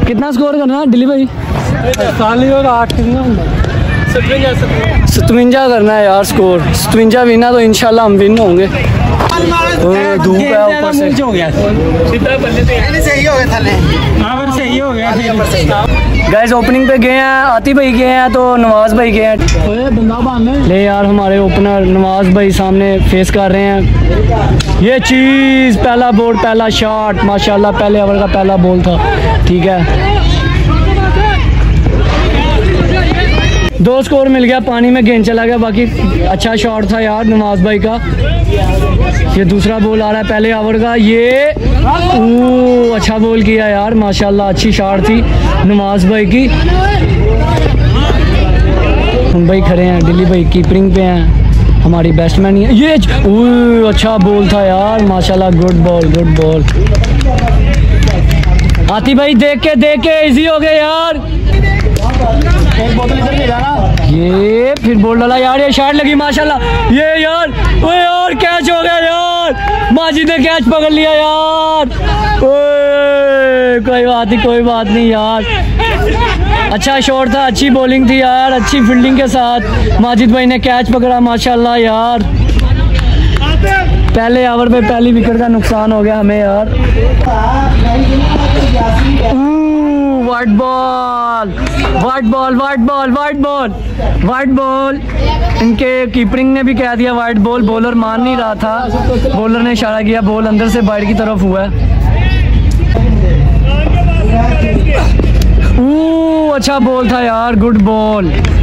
कितना स्कोर करना दिल्ली भाई? 57 करना है यार स्कोर। 57 विना तो इंशाल्लाह हम विन होंगे। धूप है ऊपर से। सही हो गया। गाइस ओपनिंग पे गए हैं, आती भाई गए हैं तो नवाज भाई गए हैं। ले यार हमारे ओपनर नवाज भाई सामने फेस कर रहे हैं। ये चीज़ पहला बोल, पहला शॉट माशाल्लाह पहले ओवर का पहला बॉल था। ठीक है 2 स्कोर मिल गया, पानी में गेंद चला गया। बाकी अच्छा शॉट था यार नवाज भाई का। ये दूसरा बॉल आ रहा है पहले ओवर का। ये अच्छा बॉल किया यार माशाल्लाह, अच्छी शॉट थी नवाज भाई की। हम भाई खड़े हैं, दिल्ली भाई कीपिंग पे हैं, हमारी बैट्समैन ही है। ये अच्छा बॉल था यार माशाल्लाह, गुड बॉल। आती भाई देख के इजी हो गया यार। ये फिर बॉल डाला यार, ये शॉट लगी माशाल्लाह। ये यार ओए यार कैच हो गया यार, माजिद ने कैच पकड़ लिया यार। ओए कोई बात नहीं यार, अच्छा शॉट था, अच्छी बॉलिंग थी यार, अच्छी फील्डिंग के साथ माजिद भाई ने कैच पकड़ा माशाल्लाह यार। पहले ओवर पे पहली विकेट का नुकसान हो गया हमें यार। वाइट बॉल इनके कीपिंग ने भी कह दिया वाइट बॉल। बॉलर मान नहीं रहा था, बॉलर ने इशारा किया, बॉल अंदर से बाहर की तरफ हुआ है। अच्छा बॉल था यार, good ball.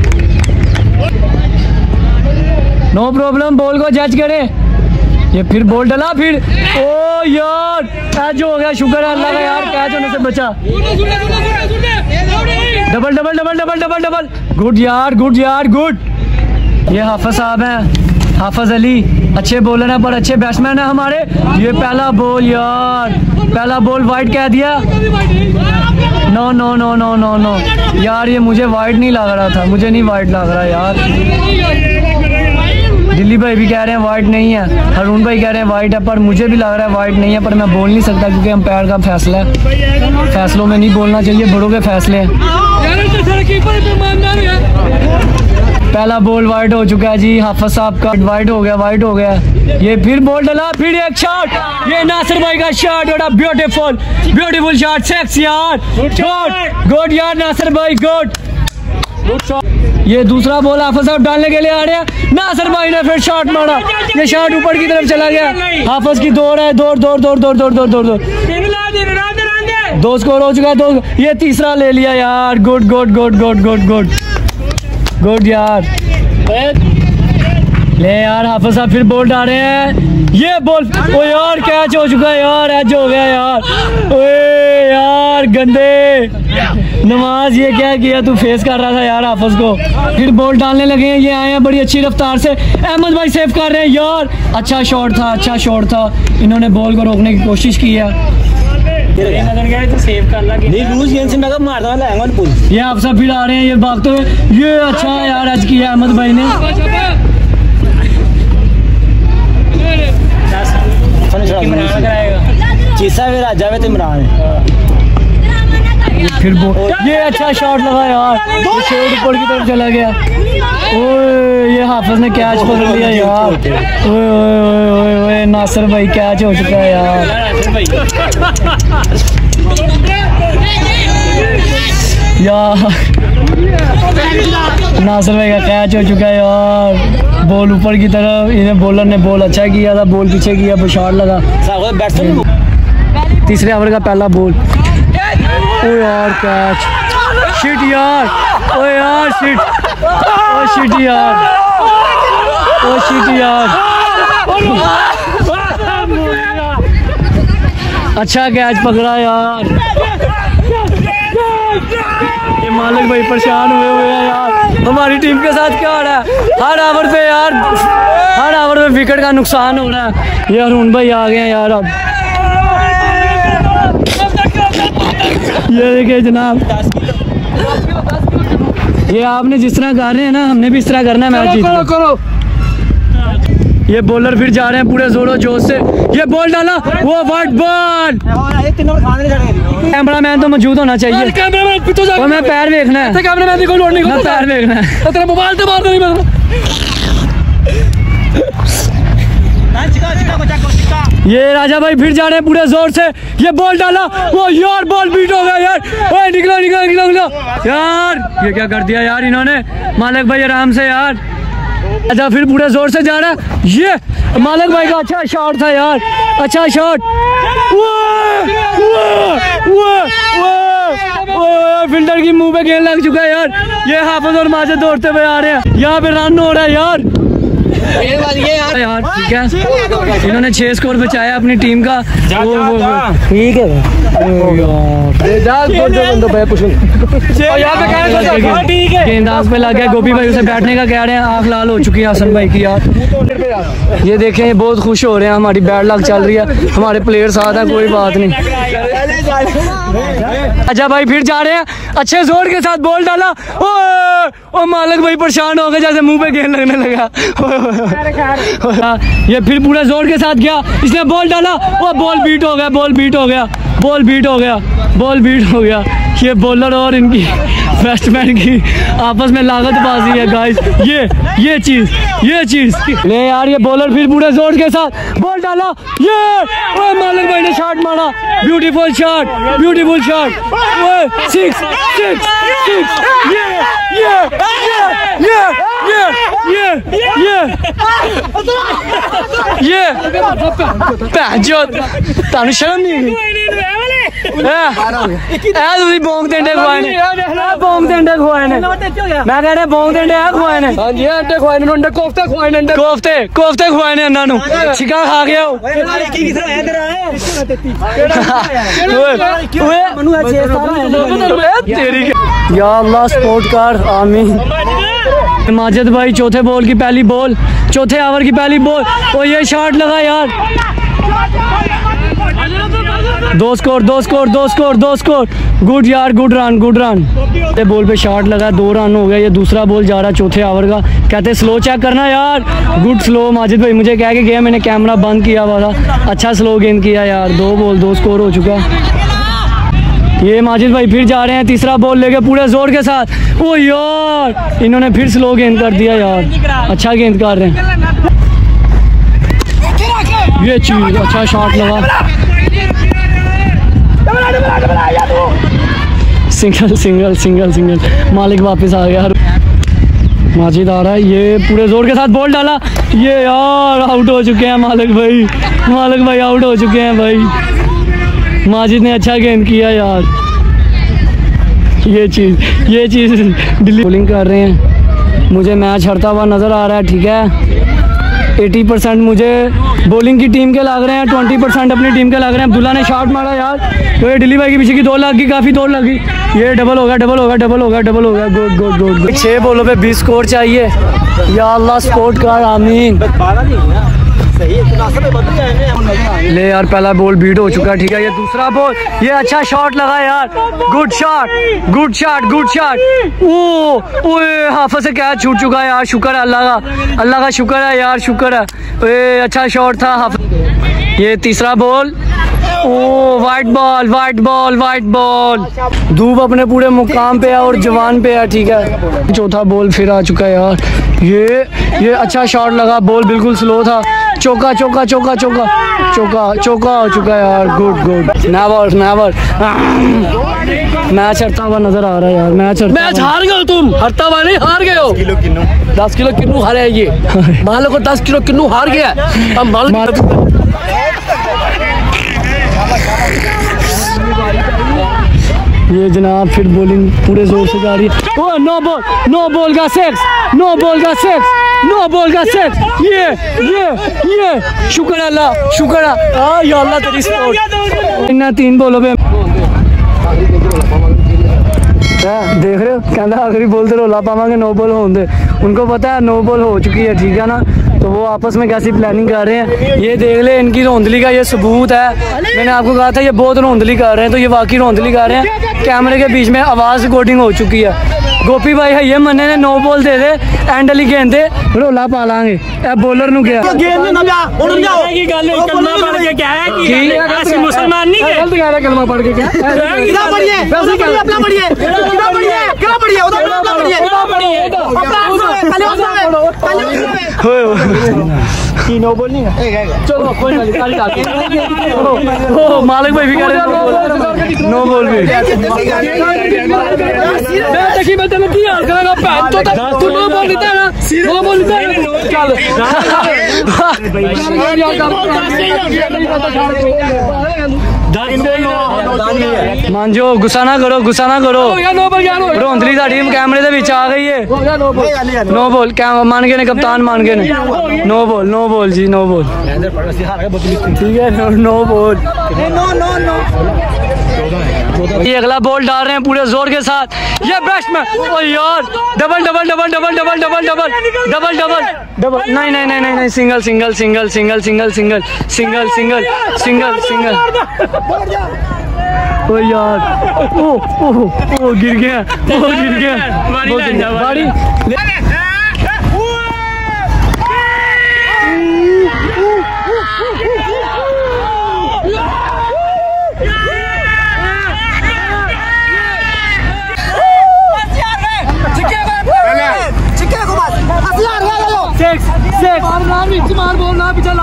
No problem, ball को जज करें। ये फिर बॉल डला, फिर ओ यार कैच हो गया, शुक्र है अल्लाह का यार कैच होने से बचा। डबल। गुड यार गुड। ये हाफिज साहब हैं, हाफिज अली, अच्छे बॉलर हैं पर अच्छे बैट्समैन हैं हमारे। ये पहला बॉल यार, पहला बॉल वाइड कह दिया। नो यार, ये मुझे वाइड नहीं लग रहा था, मुझे नहीं वाइड लग रहा यार। दिल्ली भाई भी कह रहे हैं वाइड नहीं है, हरून भाई कह रहे हैं वाइड है, पर मुझे भी लग रहा है वाइड नहीं है। पर मैं बोल नहीं सकता क्योंकि अंपायर का फैसला है, फैसलों में नहीं बोलना चाहिए, बड़ों के फैसले हैं। पहला बॉल वाइड हो चुका है जी, हाफिज साहब का वाइड हो गया। ये फिर बॉल डला, फिर एक शॉट, ये नासिर भाई का शॉट, बड़ा ब्यूटीफुल शॉट, सेक्स यार, गुड यार नासिर भाई, गुड शॉट। ये दूसरा बॉल हाफिज साहब डालने के लिए आ रहे हैं, नासिर भाई ने फिर शॉट मारा, ये शॉट ऊपर की तरफ चला गया। हाफिज की दौड़ है, दौड़। 2 स्कोर हो चुका है, 2। ये तीसरा ले लिया यार, गुड यार। ले यार हाफिज साहब फिर बॉल डाल रहे हैं, ये बॉल ओ यार कैच हो चुका है यार, एज हो गया यार। ओए यार गंदे नवाज, ये क्या किया तू, फेस कर रहा था यार हाफिज को। फिर बॉल डालने लगे हैं, ये आए हैं बड़ी अच्छी रफ्तार से, अहमद भाई सेव कर रहे हैं यार। अच्छा शॉट था, इन्होंने बॉल को रोकने की कोशिश की है। ये आप सब फिर आ रहे हैं, ये भागते हुए, ये अच्छा यार आज किया अहमद भाई ने। फिर ये अच्छा शॉट लगा यार, शॉट ऊपर की तरफ चला गया। ओए ये हाफिज ने कैच पकड़ लिया यार। ओए नासिर भाई कैच हो चुका है यार। नासिर भाई का कैच हो चुका है यार, बॉल ऊपर की तरफ, इन्हें बॉलर ने बॉल अच्छा किया था, बॉल पीछे किया, शॉट लगा। तीसरे ओवर का पहला बॉल, ओ यार कैच, शिट यार, ओ यार शिट, ओ शिट यार। अच्छा कैच पकड़ा यार। ये मालिक भाई परेशान हुए हैं यार, हमारी टीम के साथ क्या हो रहा है। हर ओवर पे विकेट का नुकसान हो रहा है। ये हरून भाई आ गए हैं यार। अब ये देखिए जनाब, ये आपने जिस तरह कर रहे हैं ना, हमने भी इस तरह करना है मैच जीतने। ये बॉलर फिर जा रहे हैं पूरे जोरों जोश से। ये बॉल डाला, वो वाइड बॉल। कैमरा मैन तो मौजूद होना चाहिए। और मैं पैर देखना है, कैमरा मैन को लोड नहीं, मैं पैर देखना है। तेरा मोबाइल से मार दो नहीं। ये राजा भाई फिर जा रहे हैं पूरे जोर से। ये बॉल डाला, वो यार बॉल बीट हो गया यार। ओए निकलो निकलो निकलो निकलो यार, ये क्या कर दिया यार इन्होंने। मालिक भाई आराम से यार। अच्छा फिर पूरे जोर से जा रहा है। ये मालिक भाई का अच्छा शॉट था यार, अच्छा शॉट। फिल्डर की मुंह पे गेंद लग चुका है यार। ये हाफिज और माजिद दौड़ते हुए आ रहे हैं। यहाँ पे रन हो रहा है यार। यार ठीक है, इन्होंने 6 स्कोर बचाया अपनी टीम का। ठीक है गेंदाज पे लग गया। गोपी भाई उसे बैठने का कह रहे हैं, आँख लाल हो चुकी है हसन भाई की यार। ये देखें, ये बहुत खुश हो रहे हैं। हमारी बैड लक चल रही है, हमारे प्लेयर साथ हैं, कोई बात नहीं। अच्छा भाई फिर जा रहे हैं, अच्छे जोर के साथ बॉल डाला। ओ मालिक भाई परेशान हो गए, जैसे मुंह पे गेंद लगने लगा। ये फिर पूरा जोर के साथ गया, इसने बॉल डाला, वो बॉल बीट हो गया, बॉल बीट हो गया, बॉल बीट हो गया, बॉल बीट हो गया। ये बॉलर और इनकी बैट्समैन की आपस में लागतबाजी है गाइस। ये चीज ले यार। ये बॉलर फिर पूरे जोर के साथ बॉल डाला, ये मालिक भाई ने शॉट मारा। Beautiful shot, beautiful shot. Six six six. ये शर्म नहीं बोंग टिंडे खुआए ने, बोंग टिंडे खुआए ने। मैं कह रहा बोंग टिंडे खुआए ने। हाँ जी अंडे खुआए ने, अंडे कोफ्ते खुआए ने, कोफ्ते खुआए ने। इन्हों छिका खा गया। या अल्लाह स्पोर्ट कार आमीन। माजिद भाई चौथे बॉल की पहली बॉल, चौथे ओवर की पहली बॉल। और ये शॉट लगा यार। 2 स्कोर। गुड यार, good run, good run. Ball पे शॉट लगा, 2 रन हो गया। ये दूसरा बॉल जा रहा है चौथे ओवर का। कहते स्लो चेक करना यार। Good slow. माजिद भाई मुझे कह के गया, मैंने कैमरा बंद किया हुआ था। अच्छा स्लो गेंद किया यार। 2 बॉल 2 स्कोर हो चुका। ये माजिद भाई फिर जा रहे हैं तीसरा बॉल लेके पूरे जोर के साथ। ओ यार इन्होंने फिर स्लो गेंद कर दिया यार। अच्छा गेंद कर रहे हैं। ये चीज अच्छा शॉट लगा। सिंगल। मालिक वापस आ गया। माजिद आ रहा है। ये पूरे जोर के साथ बॉल डाला। ये यार आउट हो चुके हैं मालिक भाई आउट हो चुके हैं भाई। माजिद ने अच्छा गेंद किया यार। ये चीज़ दिल्ली बॉलिंग कर रहे हैं। मुझे मैच हारता हुआ नज़र आ रहा है। ठीक है 80% मुझे बॉलिंग की टीम के लग रहे हैं, 20% अपनी टीम के लग रहे हैं। अब्दुल्ला ने शॉट मारा यार, तो ये दिल्ली भाई के पीछे की 2 लग गई, काफ़ी 2 लगी। ये डबल हो गया। गुड। 6 बॉलों पे 20 स्कोर चाहिए। या अल्लाह स्पोर्ट कार आमीन। ले यार पहला बॉल बीट हो चुका है। ठीक है ये दूसरा बॉल, ये अच्छा शॉट लगा यार। Good shot. ओ हाफिज से कैच छूट चुका है यार। शुक्र है अल्लाह का शुक्र है यार, शुक्र है। अच्छा शॉट था हाफिज। ये तीसरा बॉल, ओ वाइट बॉल। धूप अपने पूरे मुकाम पे है और जवान पे है। ठीक है चौथा बॉल फिर आ चुका है यार। ये अच्छा शॉट लगा, बॉल बिल्कुल स्लो था। चौका हो चुका है यार। गुड। नेवर मैच हारता हुआ नजर आ रहा है यार। मैच हार गए हो तुम, हारता हुआ नहीं, हार गए हो। 10 किलो किन्नू हारे है ये। मालो को 10 किलो किन्नू हार गया। अब ये जनाब फिर बॉलिंग पूरे जोर से जा रही है। ओ नो बॉल का सेक्स। ये शुक्र अल्लाह या अल्लाह तेरी सपोर्ट। इन 3 बॉलों पे देख रहे हो, कहता आखिरी बॉल तो रोला पावांगे 9 बॉल होंगे। उनको पता है 9 बॉल हो चुकी है। ठीक है ना, तो वो आपस में कैसी प्लानिंग कर रहे हैं। ये देख ले इनकी रौंदली का ये सबूत है। मैंने आपको कहा था ये बहुत रौंदली कर रहे हैं, तो ये वाकई रौंदली कर रहे हैं। कैमरे के बीच में आवाज़ रिकॉर्डिंग हो चुकी है। गोपी भाई है ये मन्ने ने 9 बॉल दे दे, एंड वाली गेंद दे, रोला पा लांगे बॉलर नु क्या मुसलमान नहीं कलमा पढ़ के क्या मालिक भाई भी नो बॉल भी मान जो गुस्सा ना करो रोंदली दा टीम कैमरे दे विच आ गई है नो बॉल मान गए ने कप्तान मान गए ने नो बॉल जी नो बॉल ठीक है नो बॉल ये अगला बॉल डाल रहे हैं पूरे जोर के साथ ये बैट्समैन ओ यार डबल नहीं सिंगल ओ यार ओ गिर गया बाड़ी मार बोल ना पिछला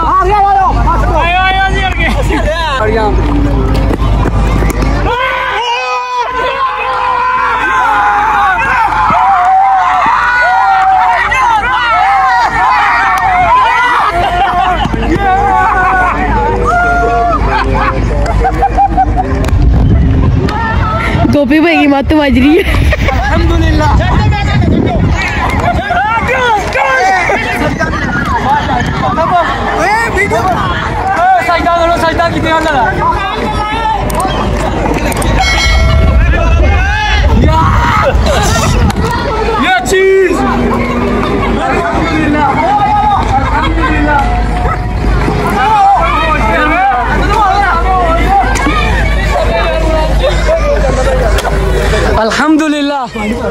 गोपी भाई की मत बज रही है अल्हम्दुलिल्लाह सजदा कितने लगा ये चीज अल्हम्दुलिल्लाह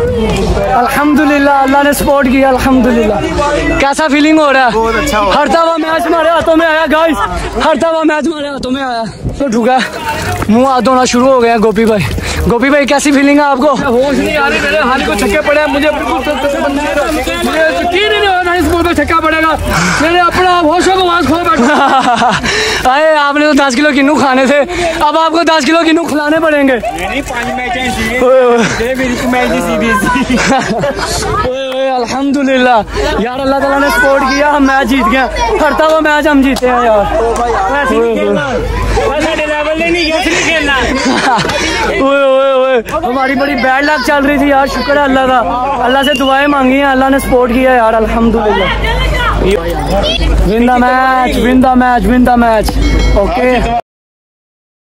अल्लाह ने सपोर्ट किया अल्हम्दुलिल्लाह। कैसा फीलिंग हो रहा है? हर दफा मैच हमारे हाथों में आया गाइस, हर दफा मैच हमारे हाथों में आया तो ठुका मुंह हाथ धोना शुरू हो गया। गोपी भाई कैसी फीलिंग है आपको? होश नहीं आ रही, मेरे हाथ को छक्के पड़े, मुझे यकीन नहीं हो रहा इस बॉल पे छक्का पड़ेगा। मैंने अपना होशों को वहां खो बैठा। अरे आपने तो 10 किलो किन्नू खाने थे, अब आपको 10 किलो किन्नू खिलाने पड़ेंगे। अल्हम्दुलिल्लाह यार, अल्लाह ताला ने सपोर्ट किया, हम मैच जीत गए। हरता वो मैच हम जीते हैं यार। हमारी बड़ी बैड लक चल रही थी यार, शुक्र है अल्लाह का, अल्लाह से दुआएं मांगी हैं, अल्लाह ने सपोर्ट किया यार अल्हम्दुलिल्लाह। Win the match okay.